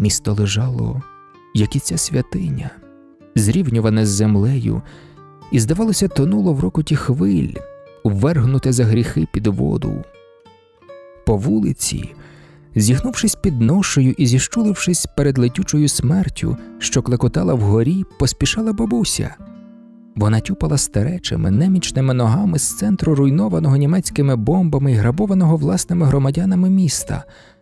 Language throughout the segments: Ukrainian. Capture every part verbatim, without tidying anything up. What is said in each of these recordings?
Місто лежало, як і ця святиня, зрівнюване з землею, і, здавалося, тонуло в рокоті хвиль, ввергнуте за гріхи під воду. По вулиці, зігнувшись під ношею і зіщулившись перед летючою смертю, що клекотала вгорі, поспішала бабуся. Вона тюпала старечими, немічними ногами з центру руйнованого німецькими бомбами і грабованого власними громадянами міста.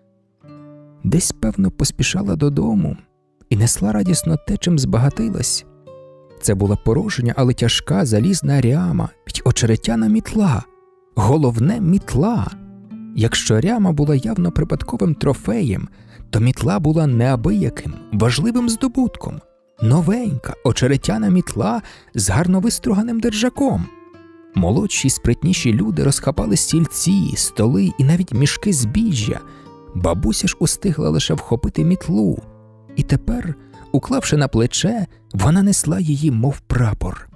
Десь, певно, поспішала додому і несла радісно те, чим збагатилась. Це була порожня, але тяжка залізна ряма й очеретяна мітла. Головне – мітла. Якщо ряма була явно припадковим трофеєм, то мітла була неабияким, важливим здобутком. Новенька, очеретяна мітла з гарно виструганим держаком. Молодші, спритніші люди розхапали стільці, столи і навіть мішки збіжжя. Бабуся ж устигла лише вхопити мітлу. І тепер, уклавши на плече, вона несла її, мов прапор.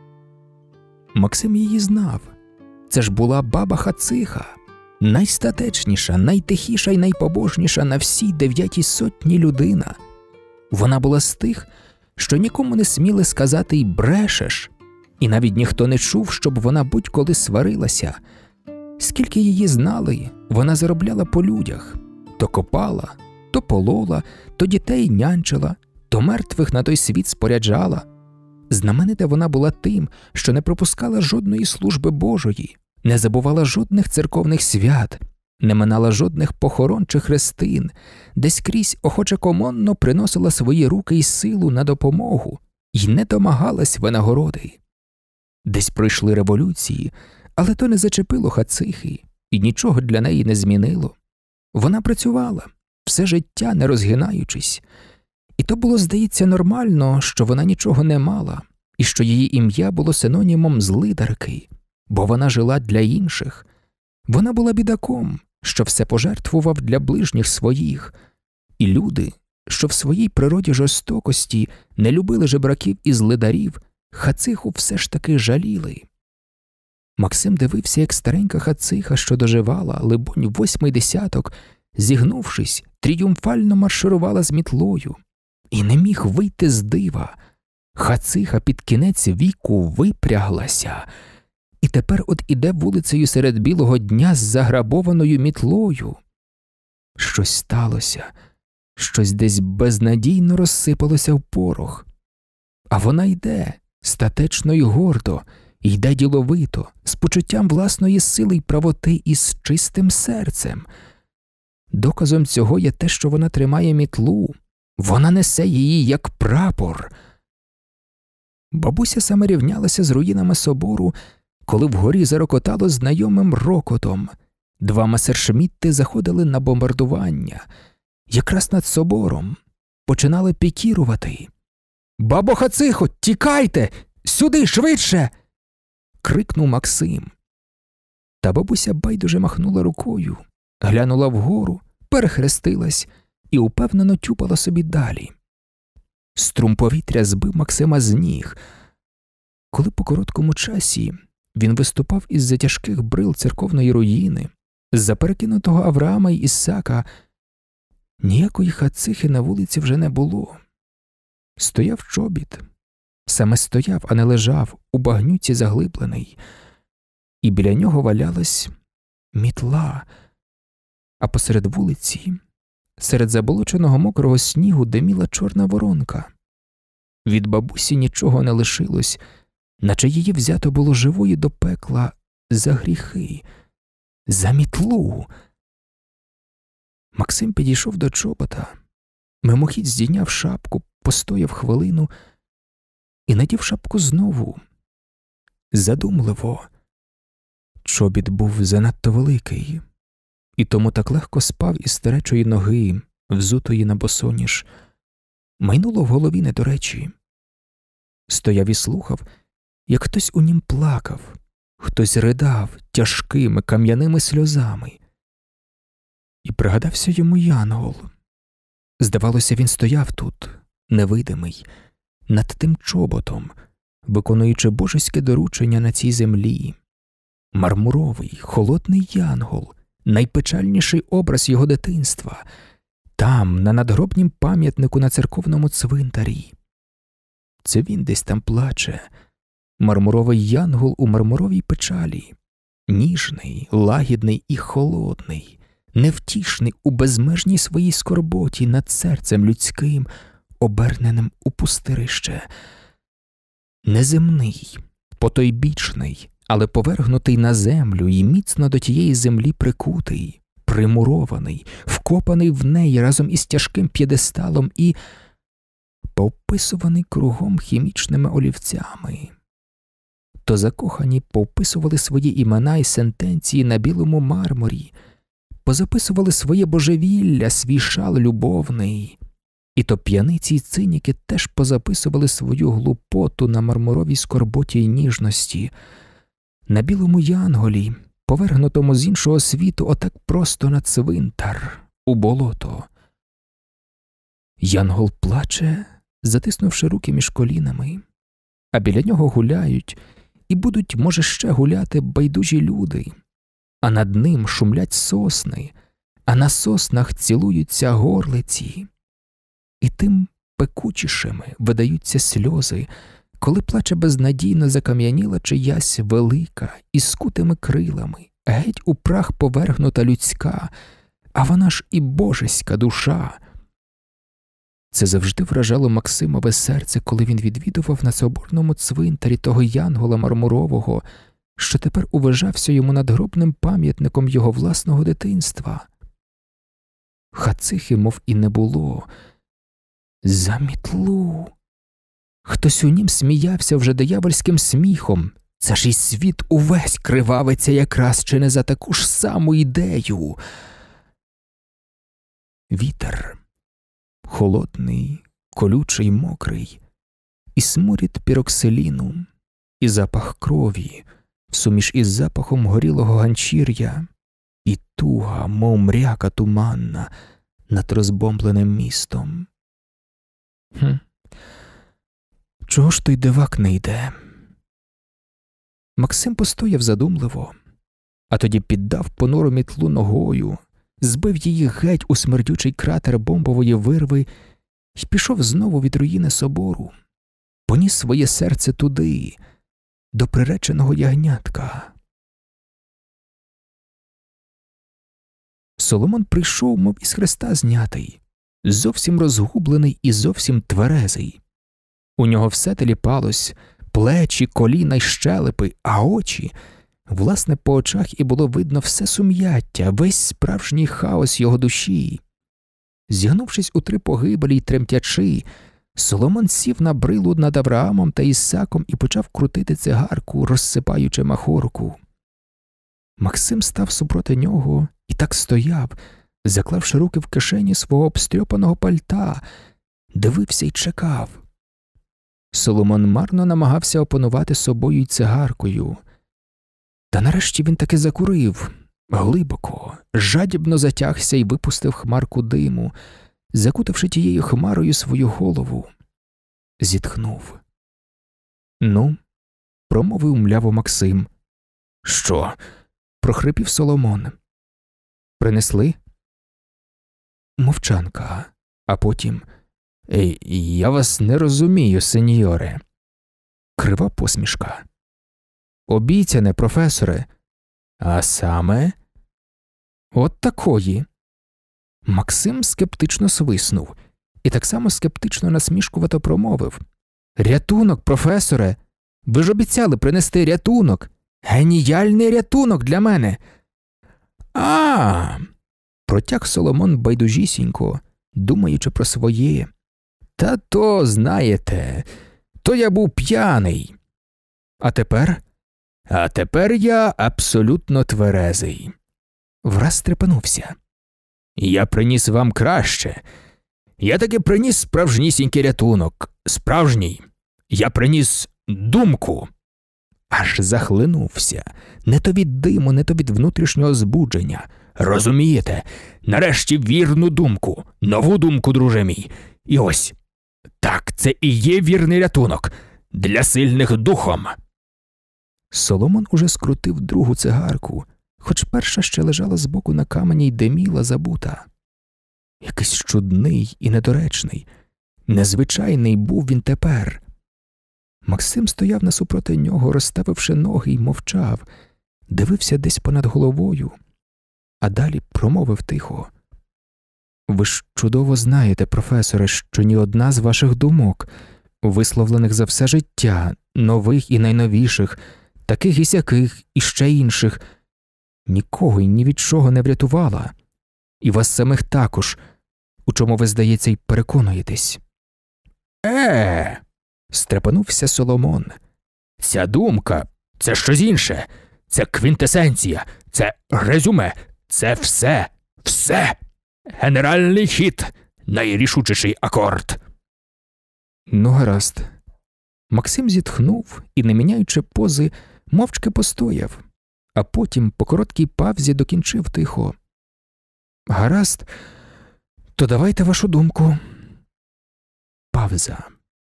Максим її знав. Це ж була баба Хациха. Найстатечніша, найтихіша й найпобожніша на всій дев'ятій сотні людина. Вона була з тих, що нікому не сміли сказати й брешеш, і навіть ніхто не чув, щоб вона будь-коли сварилася. Скільки її знали, вона заробляла по людях. То копала, то полола, то дітей нянчила, то мертвих на той світ споряджала. Знаменита вона була тим, що не пропускала жодної служби Божої, не забувала жодних церковних свят, не минала жодних похорон чи хрестин, десь крізь охоче-комонно приносила свої руки й силу на допомогу й не домагалась винагороди. Десь пройшли революції, але то не зачепило Хацихи і нічого для неї не змінило. Вона працювала, все життя не розгинаючись. І то було, здається, нормально, що вона нічого не мала, і що її ім'я було синонімом злидарки, бо вона жила для інших. Вона була бідаком, що все пожертвував для ближніх своїх. І люди, що в своїй природі жорстокості не любили жебраків і злидарів, Хациху все ж таки жаліли. Максим дивився, як старенька Хациха, що доживала, либонь, восьмий десяток, зігнувшись, тріумфально марширувала з мітлою. І не міг вийти з дива. Хациха під кінець віку випряглася. І тепер от іде вулицею серед білого дня з заграбованою мітлою. Щось сталося, щось десь безнадійно розсипалося в порох. А вона йде, статечно й гордо, йде діловито, з почуттям власної сили й правоти і з чистим серцем. Доказом цього є те, що вона тримає мітлу. Вона несе її як прапор. Бабуся саме рівнялася з руїнами собору, коли вгорі зарокотало знайомим рокотом. Два месершмітти заходили на бомбардування. Якраз над собором починали пікірувати. «Бабо Хацихо, тікайте! Сюди, швидше!» – крикнув Максим. Та бабуся байдуже махнула рукою, глянула вгору, перехрестилась і упевнено тюпала собі далі. Струм повітря збив Максима з ніг. Коли по короткому часі він виступав із затяжких брил церковної руїни, з-за перекинутого Авраама й Ісака, ніякої Хацихи на вулиці вже не було. Стояв чобіт. Саме стояв, а не лежав, у багнюці заглиблений. І біля нього валялась мітла. А посеред вулиці, серед заболоченого мокрого снігу, диміла чорна воронка. Від бабусі нічого не лишилось, наче її взято було живою до пекла за гріхи, за мітлу. Максим підійшов до чобота, мимохідь здійняв шапку, постояв хвилину і надів шапку знову. Задумливо. Чобіт був занадто великий, і тому так легко спав із старечої ноги, взутої на босоніж. Майнуло в голові не до речі. Стояв і слухав, як хтось у нім плакав, хтось ридав тяжкими кам'яними сльозами. І пригадався йому Янгол. Здавалося, він стояв тут, невидимий, над тим чоботом, виконуючи божеське доручення на цій землі. Мармуровий, холодний Янгол, найпечальніший образ його дитинства. Там, на надгробнім пам'ятнику на церковному цвинтарі. Це він десь там плаче. Мармуровий янгол у мармуровій печалі. Ніжний, лагідний і холодний, невтішний у безмежній своїй скорботі над серцем людським, оберненим у пустирище. Неземний, потойбічний, але повергнутий на землю і міцно до тієї землі прикутий, примурований, вкопаний в неї разом із тяжким п'єдесталом і повписуваний кругом хімічними олівцями. То закохані повписували свої імена і сентенції на білому мармурі, позаписували своє божевілля, свій шал любовний. І то п'яниці й циніки теж позаписували свою глупоту на мармуровій скорботі й ніжності. На білому янголі, повергнутому з іншого світу отак просто на цвинтар, у болото. Янгол плаче, затиснувши руки між колінами, а біля нього гуляють і будуть, може, ще гуляти байдужі люди, а над ним шумлять сосни, а на соснах цілуються горлиці. І тим пекучішими видаються сльози, коли плаче безнадійно закам'яніла чиясь велика, із скутими крилами, геть у прах повергнута людська, а вона ж і божеська душа. Це завжди вражало Максимове серце, коли він відвідував на соборному цвинтарі того янгола мармурового, що тепер уважався йому надгробним пам'ятником його власного дитинства. Хацихи, мов і не було. За мітлу! Хтось у нім сміявся вже диявольським сміхом. Це ж і світ увесь кривавиться якраз чи не за таку ж саму ідею. Вітер. Холодний, колючий, мокрий, і сморід піроксиліну, і запах крові, всуміж із запахом горілого ганчір'я, і туга, мов мряка туманна, над розбомбленим містом. Хм. Чого ж той дивак не йде? Максим постояв задумливо, а тоді піддав понуру мітлу ногою, збив її геть у смердючий кратер бомбової вирви і пішов знову від руїни собору, поніс своє серце туди, до приреченого ягнятка. Соломон прийшов, мов із хреста знятий, зовсім розгублений і зовсім тверезий. У нього все теліпалось, плечі, коліна й щелепи, а очі, власне, по очах і було видно все сум'яття, весь справжній хаос його душі. Зігнувшись у три погибелі й тремтячи, Соломон сів на брилу над Авраамом та Ісаком і почав крутити цигарку, розсипаючи махорку. Максим став супроти нього і так стояв, заклавши руки в кишені свого обстрьопаного пальта, дивився й чекав. Соломон марно намагався опанувати собою й цигаркою. Та нарешті він таки закурив, глибоко, жадібно затягся і випустив хмарку диму, закутавши тією хмарою свою голову. Зітхнув. «Ну?» – промовив мляво Максим. «Що?» – прохрипів Соломон. «Принесли?» Мовчанка, а потім «Ей, я вас не розумію, сеньоре». Крива посмішка. «Обіцяне, професоре». «А саме?» «От такої». Максим скептично свиснув і так само скептично насмішкувато промовив. «Рятунок, професоре! Ви ж обіцяли принести рятунок! Геніальний рятунок для мене!» «А!» – протяг Соломон байдужісінько, думаючи про своє. «Та то, знаєте, то я був п'яний. А тепер?» «А тепер я абсолютно тверезий». Враз стрепенувся. «Я приніс вам краще. Я таки приніс справжнісінький рятунок. Справжній. Я приніс думку». Аж захлинувся. Не то від диму, не то від внутрішнього збудження. «Розумієте? Нарешті вірну думку. Нову думку, друже мій. І ось. Так, це і є вірний рятунок. Для сильних духом». Соломон уже скрутив другу цигарку, хоч перша ще лежала збоку на камені й диміла, забута. Якийсь чудний і недоречний. Незвичайний був він тепер. Максим стояв насупроти нього, розставивши ноги, й мовчав, дивився десь понад головою, а далі промовив тихо. «Ви ж чудово знаєте, професоре, що ні одна з ваших думок, висловлених за все життя, нових і найновіших, таких і сяких, і ще інших, нікого й ні від чого не врятувала. І вас самих також, у чому ви, здається, й переконуєтесь». Е, стрепенувся Соломон. Ця думка – це щось інше. Це квінтесенція, це резюме, це все, все. Генеральний хід, найрішучіший акорд. Ну, гаразд. Максим зітхнув і, не міняючи пози, мовчки постояв, а потім по короткій павзі докінчив тихо. Гаразд, то давайте вашу думку. Павза.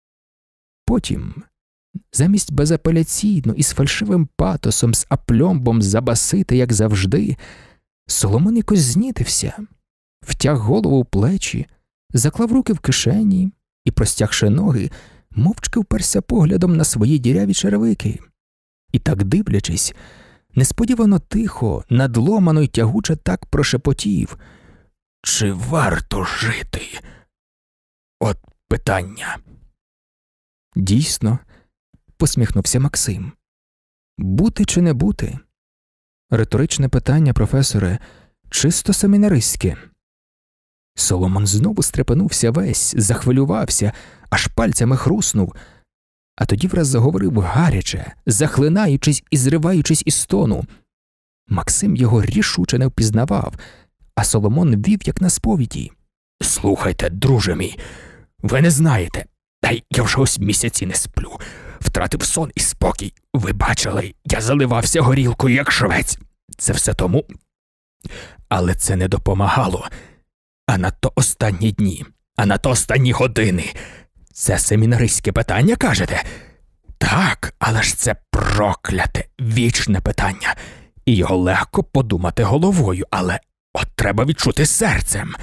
Потім, замість безапеляційно і з фальшивим патосом, з апльомбом забасити, як завжди, Соломон якось знітився, втяг голову в плечі, заклав руки в кишені і, простягши ноги, мовчки вперся поглядом на свої діряві черевики. І так дивлячись, несподівано тихо, надломано й тягуче так прошепотів: «Чи варто жити? От питання». «Дійсно», – посміхнувся Максим. «Бути чи не бути?» Риторичне питання, професоре, чисто семінаристське. Соломон знову стрепенувся весь, захвилювався, аж пальцями хруснув, а тоді враз заговорив гаряче, захлинаючись і зриваючись із тону. Максим його рішуче не впізнавав, а Соломон вів як на сповіді. «Слухайте, друже мій, ви не знаєте, та й я вже ось місяці не сплю. Втратив сон і спокій. Ви бачили, я заливався горілкою, як швець. Це все тому. Але це не допомагало. А надто останні дні, а надто останні години. Це семінаристське питання, кажете? Так, але ж це прокляте, вічне питання. І його легко подумати головою, але от треба відчути серцем.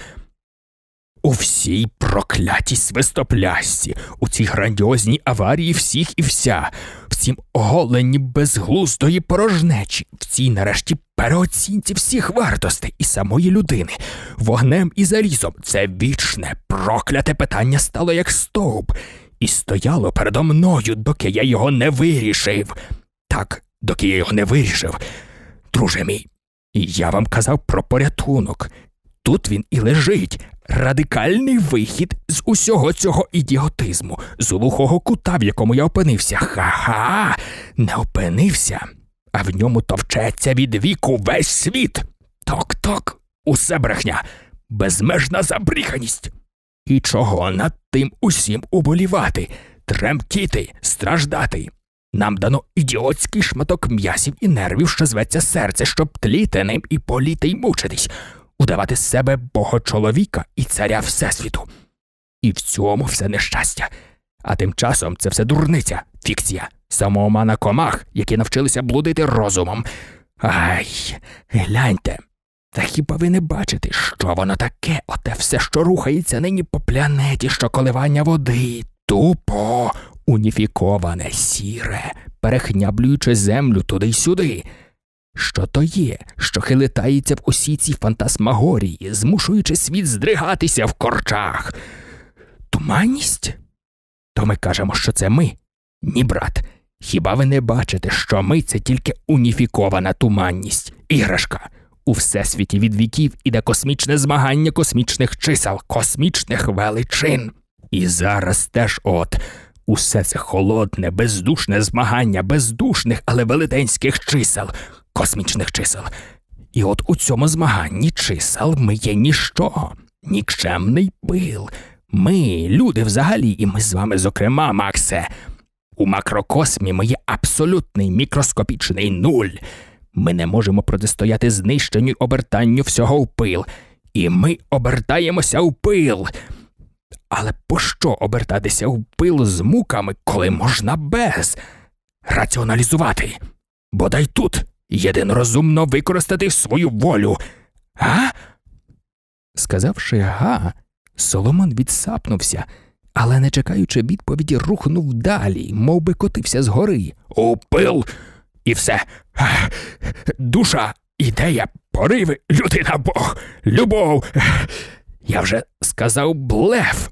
У всій проклятій свистоплясці, у цій грандіозній аварії всіх і вся, в цім оголенні безглуздої порожнечі, в цій нарешті переоцінці всіх вартостей і самої людини, вогнем і залізом, це вічне, прокляте питання стало як стовп, і стояло передо мною, доки я його не вирішив. Так, доки я його не вирішив. Друже мій, я вам казав про порятунок. Тут він і лежить. Радикальний вихід з усього цього ідіотизму, з глухого кута, в якому я опинився. Ха-ха! Не опинився, а в ньому товчеться від віку весь світ. Ток-ток, усе брехня, безмежна забріханість. І чого над тим усім уболівати, тремтіти, страждати? Нам дано ідіотський шматок м'ясів і нервів, що зветься серце, щоб тліти ним і політи й мучитись, удавати з себе бога-чоловіка і царя Всесвіту. І в цьому все нещастя. А тим часом це все дурниця, фікція, самоомана комах, які навчилися блудити розумом. Ай, гляньте, та хіба ви не бачите, що воно таке, оте все, що рухається нині по планеті, що коливання води, тупо, уніфіковане, сіре, перехняблюючи землю туди й сюди. Що то є, що хилитається в усій цій фантасмагорії, змушуючи світ здригатися в корчах? Туманність? То ми кажемо, що це ми. Ні, брат, хіба ви не бачите, що ми – це тільки уніфікована туманність, іграшка? У всесвіті від віків іде космічне змагання космічних чисел, космічних величин. І зараз теж от, усе це холодне, бездушне змагання бездушних, але велетенських чисел, космічних чисел. І от у цьому змаганні чисел ми є ніщо, нікчемний пил. Ми, люди взагалі, і ми з вами зокрема, Максе. У макрокосмі ми є абсолютний мікроскопічний нуль. Ми не можемо протистояти знищенню й обертанню всього в пил. І ми обертаємося в пил. Але пощо обертатися в пил з муками, коли можна без? Раціоналізувати. Бодай тут єдинорозумно використати свою волю. А? Сказавши «га», Соломон відсапнувся, але, не чекаючи відповіді, рухнув далі, мов би котився згори. «У пил! І все! Душа, ідея, пориви, людина, Бог, любов! Я вже сказав блеф!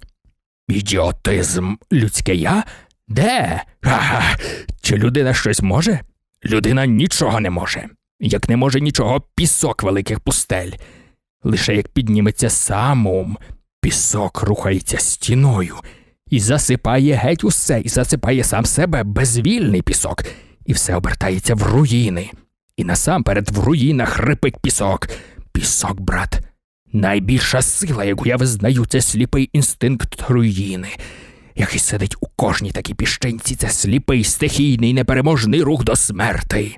Ідіотизм, людське я? Де? Ага. Чи людина щось може? Людина нічого не може. Як не може нічого пісок великих пустель. Лише як підніметься сам ум, пісок рухається стіною і засипає геть усе, і засипає сам себе безвільний пісок, і все обертається в руїни. І насамперед в руїнах хрипить пісок. Пісок, брат, найбільша сила, яку я визнаю, це сліпий інстинкт руїни, який сидить у кожній такій піщинці, це сліпий, стихійний, непереможний рух до смерти.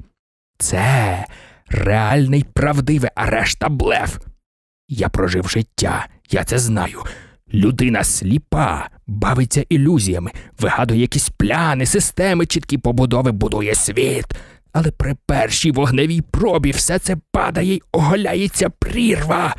Це реальний, правдивий, а решта блеф. Я прожив життя, я це знаю. Людина сліпа, бавиться ілюзіями, вигадує якісь пляни, системи, чіткі побудови, будує світ. Але при першій вогневій пробі все це падає й оголяється прірва.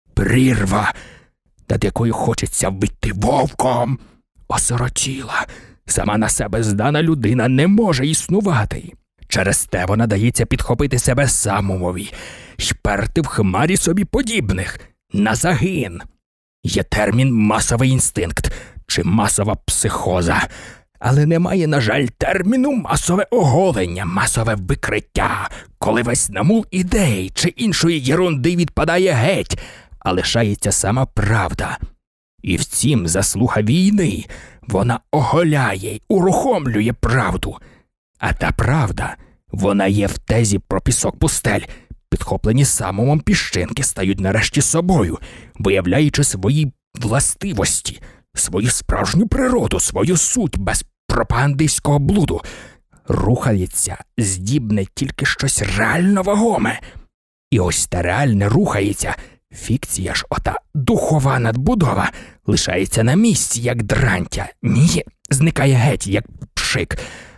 Прірва, над якою хочеться вийти вовком. Осиротіла, сама на себе здана людина не може існувати. Через те вона дається підхопити себе самові, й перти в хмарі собі подібних, на загин. Є термін «масовий інстинкт» чи «масова психоза», але немає, на жаль, терміну «масове оголення», «масове викриття», коли весь намул ідей чи іншої єрунди відпадає геть, а лишається сама правда. І втім, заслуга війни, вона оголяє й урухомлює правду. А та правда, вона є в тезі про пісок пустель. Підхоплені самумом піщинки стають нарешті собою, виявляючи свої властивості, свою справжню природу, свою суть без пропагандистського блуду. Рухається, здібне тільки щось реально вагоме. І ось те реальне рухається, фікція ж ота духова надбудова лишається на місці, як дрантя. Ні, зникає геть, як пшик.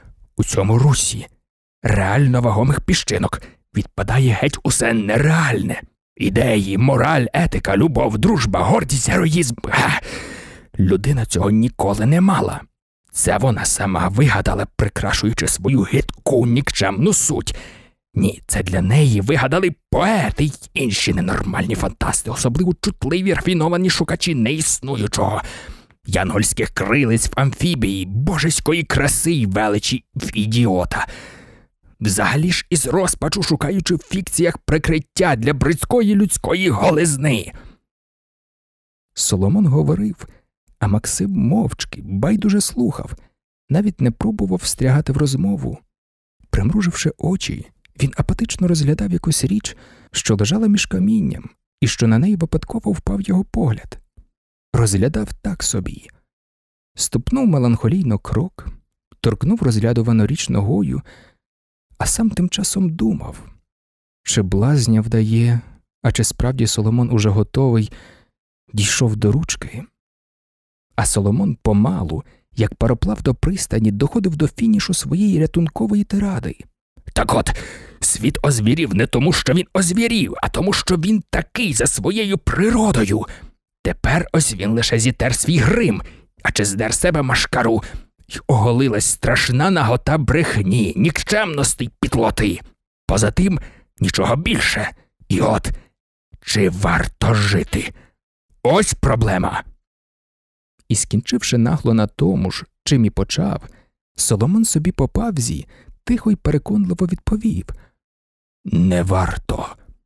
У цьому русі реально вагомих піщинок відпадає геть усе нереальне. Ідеї, мораль, етика, любов, дружба, гордість, героїзм. Га! Людина цього ніколи не мала. Це вона сама вигадала, прикрашуючи свою гидку, нікчемну суть. Ні, це для неї вигадали поети й інші ненормальні фантасти, особливо чутливі, рафіновані шукачі неіснуючого. Янгольських крилиць в амфібії, божеської краси й величі в ідіота. Взагалі ж із розпачу шукаючи в фікціях прикриття для бридкої людської голизни. Соломон говорив, а Максим мовчки, байдуже слухав, навіть не пробував встрягати в розмову. Примруживши очі, він апатично розглядав якусь річ, що лежала між камінням, і що на неї випадково впав його погляд. Розглядав так собі. Ступнув меланхолійно крок, торкнув розглядувану річ ногою, а сам тим часом думав, чи блазня вдає, а чи справді Соломон уже готовий, дійшов до ручки. А Соломон помалу, як пароплав до пристані, доходив до фінішу своєї рятункової тиради. Так от, світ озвірів не тому, що він озвірів, а тому, що він такий за своєю природою. Тепер ось він лише зітер свій грим, а чи здер себе машкару, й оголилась страшна нагота брехні, нікчемності й підлоти. Поза тим нічого більше. І от, чи варто жити? Ось проблема. І скінчивши нагло на тому ж, чим і почав, Соломон собі по павзі тихо й переконливо відповів: «Не варто».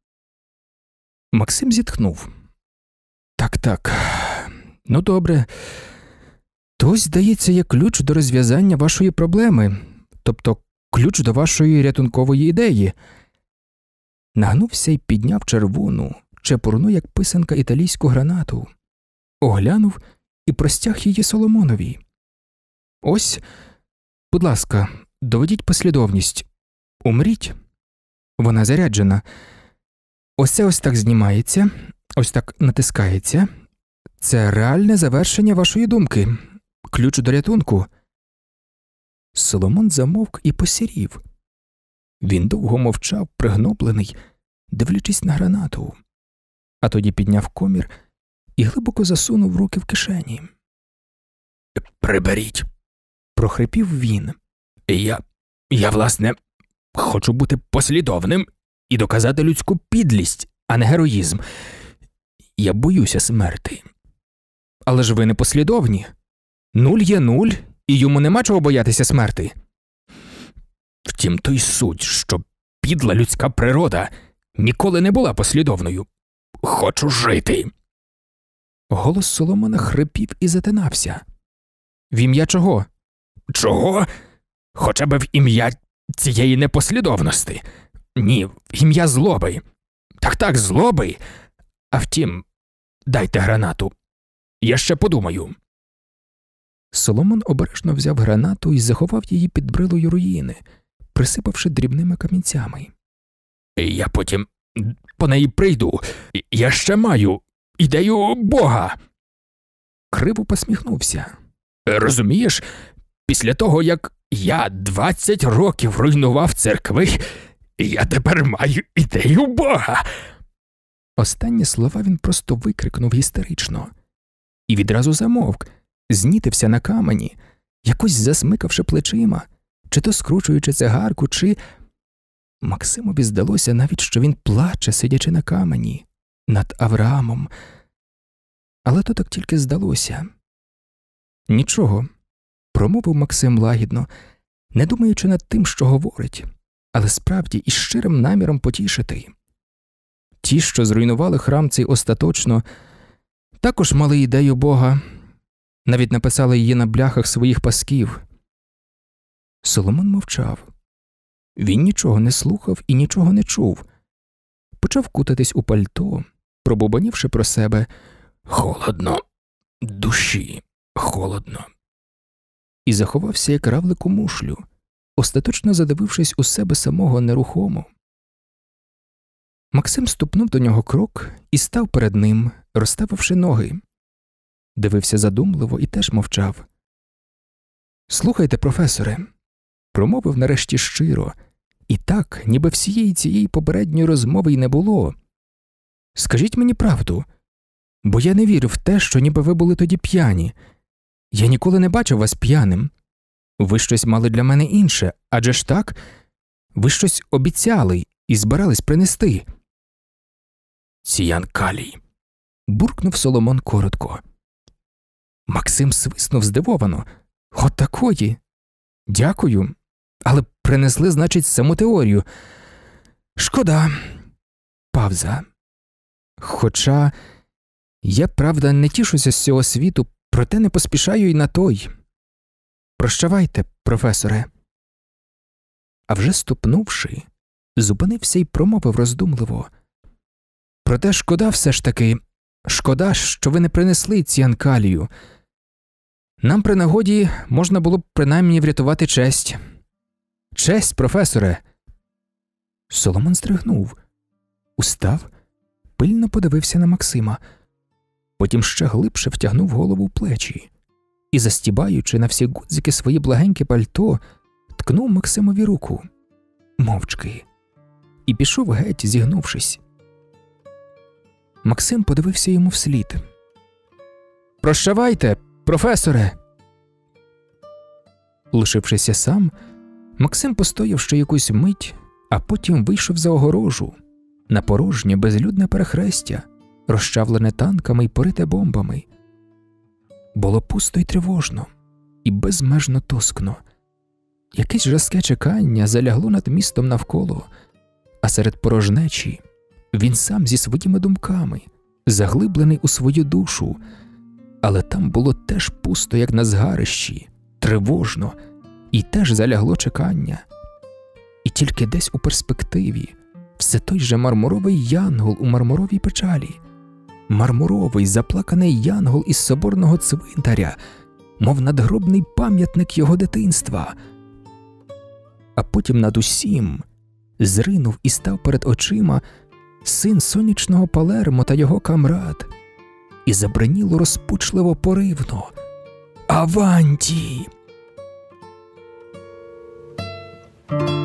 Максим зітхнув. «Так-так, ну добре. То ось, здається, є ключ до розв'язання вашої проблеми, тобто ключ до вашої рятункової ідеї». Нагнувся й підняв червону, чепурну, як писанка, італійську гранату. Оглянув і простяг її Соломонові. «Ось, будь ласка, доведіть послідовність. Умріть. Вона заряджена. Ось це ось так знімається, ось так натискається. Це реальне завершення вашої думки. Ключ до рятунку». Соломон замовк і посірів. Він довго мовчав, пригноблений, дивлячись на гранату. А тоді підняв комір і глибоко засунув руки в кишені. «Приберіть», – прохрипів він. «Я, я, власне, хочу бути послідовним і доказати людську підлість, а не героїзм. Я боюся смерти». «Але ж ви не послідовні. Нуль є нуль, і йому нема чого боятися смерти». «Втім, то й суть, що підла людська природа ніколи не була послідовною. Хочу жити». Голос Соломона хрипів і затинався. «В ім'я чого?» «Чого? Хоча б в ім'я цієї непослідовності. Ні, в ім'я злоби. Так-так, злоби. А втім, дайте гранату. Я ще подумаю». Соломон обережно взяв гранату і заховав її під брилою руїни, присипавши дрібними камінцями. «Я потім по неї прийду. Я ще маю ідею Бога». Криво посміхнувся. «Розумієш, після того, як я двадцять років руйнував церкви, я тепер маю ідею Бога». Останні слова він просто викрикнув гістерично. І відразу замовк, знітився на камені, якось засмикавши плечима, чи то скручуючи цигарку, чи... Максимові здалося навіть, що він плаче, сидячи на камені, над Авраамом. Але то так тільки здалося. «Нічого», – промовив Максим лагідно, не думаючи над тим, що говорить, але справді із щирим наміром потішити. Ті, що зруйнували храм цей остаточно, також мали ідею Бога, навіть написали її на бляхах своїх пасків. Соломон мовчав. Він нічого не слухав і нічого не чув. Почав кутатись у пальто, пробубанівши про себе «Холодно, душі, холодно». І заховався, як равлик у мушлю, остаточно задивившись у себе самого нерухомо. Максим ступнув до нього крок і став перед ним, розставивши ноги. Дивився задумливо і теж мовчав. «Слухайте, професоре», – промовив нарешті щиро, і так, ніби всієї цієї попередньої розмови й не було. «Скажіть мені правду, бо я не вірю в те, що ніби ви були тоді п'яні. Я ніколи не бачив вас п'яним. Ви щось мали для мене інше, адже ж так? Ви щось обіцяли і збирались принести». «Ціянкалій», – буркнув Соломон коротко. Максим свиснув здивовано. «От такої? Дякую. Але принесли, значить, саму теорію. Шкода». Павза. «Хоча я, правда, не тішуся з цього світу, проте не поспішаю й на той. Прощавайте, професоре». А вже ступнувши, зупинився й промовив роздумливо. «Проте шкода все ж таки, шкода, що ви не принесли ціянкалію. Нам при нагоді можна було б принаймні врятувати честь». «Честь, професоре!» Соломон здригнув, устав, пильно подивився на Максима, потім ще глибше втягнув голову в плечі і, застібаючи на всі гудзики свої благеньке пальто, ткнув Максимові руку, мовчки, і пішов геть, зігнувшись. Максим подивився йому вслід. «Прощавайте, професоре!» Лишившися сам, Максим постояв ще якусь мить, а потім вийшов за огорожу, на порожнє безлюдне перехрестя, розчавлене танками й порите бомбами. Було пусто й тривожно, і безмежно тоскно. Якесь жаске чекання залягло над містом навколо, а серед порожнечі він сам зі своїми думками, заглиблений у свою душу, але там було теж пусто, як на згарищі, тривожно, і теж залягло чекання. І тільки десь у перспективі все той же мармуровий янгол у мармуровій печалі, мармуровий заплаканий янгол із соборного цвинтаря, мов надгробний пам'ятник його дитинства. А потім над усім зринув і став перед очима син сонячного Палермо та його камрад, і забриніло розпучливо поривно: «Аванті!»